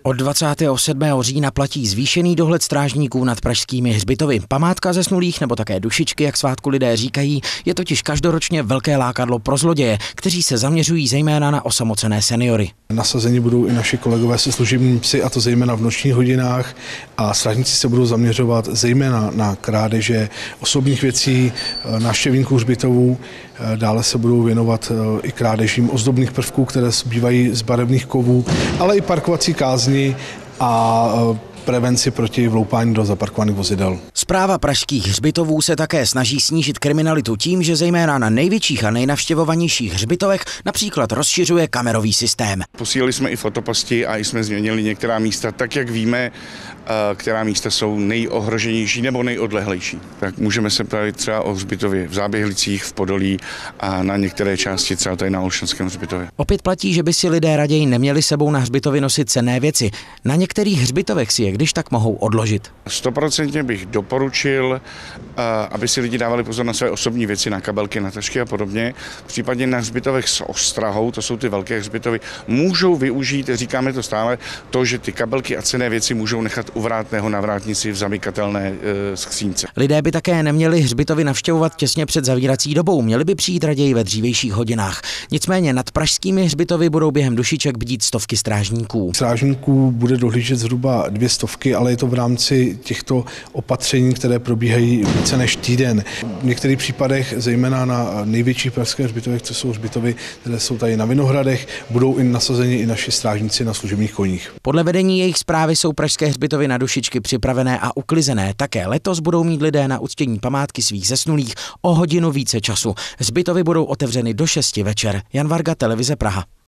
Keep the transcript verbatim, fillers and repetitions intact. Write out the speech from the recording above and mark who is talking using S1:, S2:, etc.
S1: Od dvacátého sedmého října platí zvýšený dohled strážníků nad pražskými hřbitovy. Památka zesnulých nebo také dušičky, jak svátku lidé říkají, je totiž každoročně velké lákadlo pro zloděje, kteří se zaměřují zejména na osamocené seniory.
S2: Nasazení budou i naši kolegové se služebními psy, a to zejména v nočních hodinách, a strážníci se budou zaměřovat zejména na krádeže osobních věcí, návštěvníků hřbitovů. Dále se budou věnovat i krádežím ozdobných prvků, které bývají z barevných kovů, ale i parkovací kázni a prevenci proti vloupání do zaparkovaných vozidel.
S1: Správa pražských hřbitovů se také snaží snížit kriminalitu tím, že zejména na největších a nejnavštěvovanějších hřbitovech například rozšiřuje kamerový systém.
S3: Posílali jsme i fotoposti a jsme změnili některá místa, tak jak víme, která místa jsou nejohroženější nebo nejodlehlejší. Tak můžeme se bavit třeba o hřbitově v Záběhlicích, v Podolí a na některé části třeba tady na Olšanském hřbitově.
S1: Opět platí, že by si lidé raději neměli sebou na hřbitovy nosit cenné věci. Na některých hřbitovech si je když tak mohou odložit.
S3: Stoprocentně bych doporučil, aby si lidi dávali pozor na své osobní věci, na kabelky, na tašky a podobně. Případně na hřbitovech s ostrahou, to jsou ty velké hřbitovy, můžou využít, říkáme to stále, to, že ty kabelky a cenné věci můžou nechat u vrátného na vrátnici v zamykatelné e, skřínce.
S1: Lidé by také neměli hřbitovy navštěvovat těsně před zavírací dobou, měli by přijít raději ve dřívějších hodinách. Nicméně nad pražskými hřbitovy budou během dušiček bdít stovky strážníků.
S2: Strážníků bude dohlížet zhruba dvě stovky, ale je to v rámci těchto opatření, které probíhají více než týden. V některých případech, zejména na největších pražských hřbitovech, co jsou hřbitovy, které jsou tady na Vinohradech, budou i nasazeni i naši strážníci na služebních koních.
S1: Podle vedení jejich správy jsou pražské hřbitovy na dušičky připravené a uklizené. Také letos budou mít lidé na uctění památky svých zesnulých o hodinu více času. Hřbitovy budou otevřeny do šesti večer. Jan Varga, Televize Praha.